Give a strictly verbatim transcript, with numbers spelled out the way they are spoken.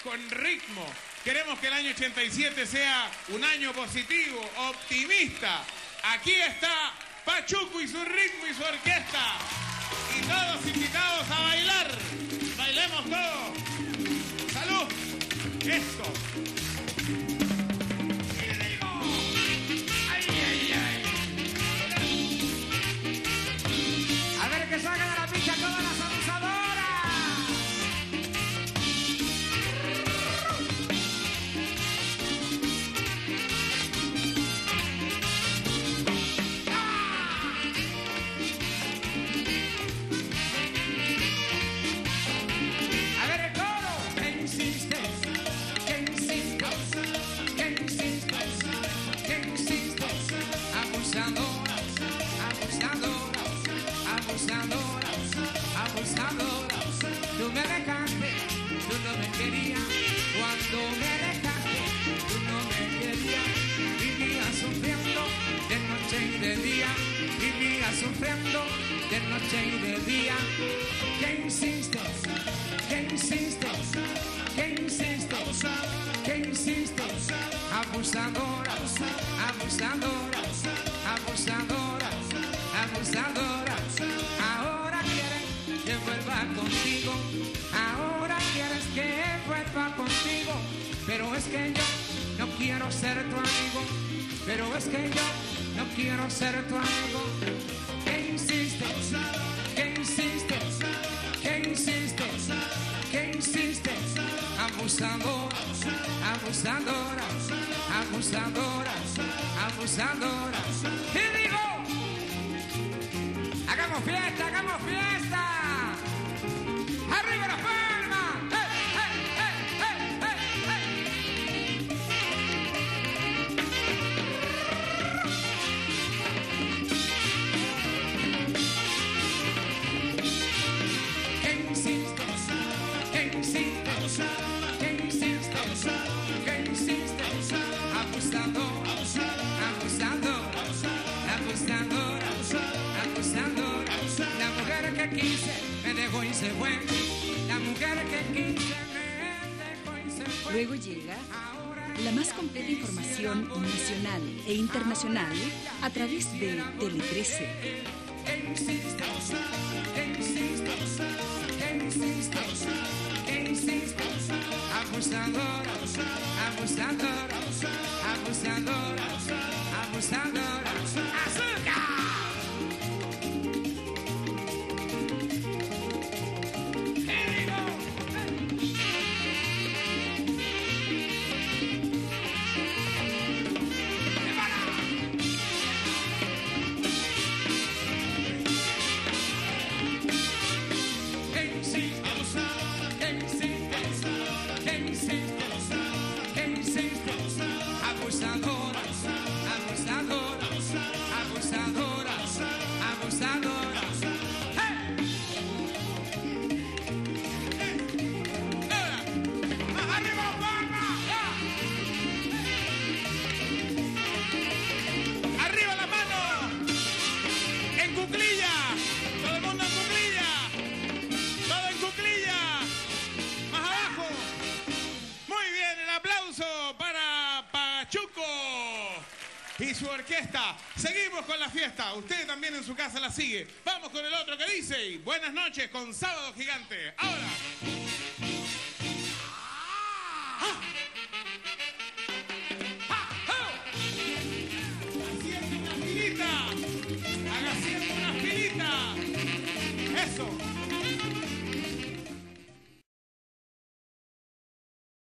con ritmo. Queremos que el año ochenta y siete sea un año positivo, optimista. Aquí está Pachuco y su ritmo y su orquesta. Y todos invitados a bailar. Bailemos todos. ¡Salud! Esto. Que salgan a la pista todas las abusadoras. ¡Ah! A ver el coro. ¿Qué insistes? ¿Qué insistes? ¿Qué insistes? ¿Qué insistes? Abusadoras, abusadoras, abusadoras, abusadoras. Tú me dejaste, tú no me querías. Cuando me dejaste, tú no me querías. Vivía sufriendo de noche y de día. Vivía sufriendo de noche y de día. ¿Qué insistes? ¿Qué insistes? ¿Qué insistes? ¿Qué insistes? Abusadoras, abusadoras, abusadoras, abusadoras. Ahora quieres que vuelva contigo. Ahora quieres que vuelva contigo. Pero es que yo no quiero ser tu amigo. Pero es que yo no quiero ser tu amigo. ¿Qué insistes? ¿Qué insistes? ¿Qué insistes? ¿Qué insistes? Abusadoras, abusadoras, abusadoras, abusadoras. Y digo, hagamos fiesta, hagamos fiesta. ¡Arriba la palma! ¡Hey, hey, hey, hey, hey, ¿Qué insistes? ¿Qué insistes? ¿Qué insistes? ¿Qué insistes? Abusadoras, abusadoras, abusadoras, abusadoras. La mujer que quise me dejó y se fue. La mujer que quise me dejó y se fue. Luego llega la más completa información nacional e internacional a través de Tele trece. ¿Qué insistes? ¿Qué insistes? ¿Qué insistes? ¿Qué insistes? Abusadoras, abusadoras, abusadoras, abusadoras. ¡Azúcar! Abusadoras, abusadoras, abusadoras, abusadoras. ¡Hey! ¡Arriba, palma! ¡Arriba la mano! ¡En cuclilla! ¡Todo el mundo en cuclilla! ¡Todo en cuclilla! ¡Más abajo! Muy bien, el aplauso para Pachuco y su orquesta. Seguimos con la fiesta. Usted también en su casa la sigue. Vamos con el otro que dice: buenas noches con Sábado Gigante. Ahora. ¡Ah! ¡Ah! ¡Ah! Haciendo una filita. Haga haciendo una filita. Eso.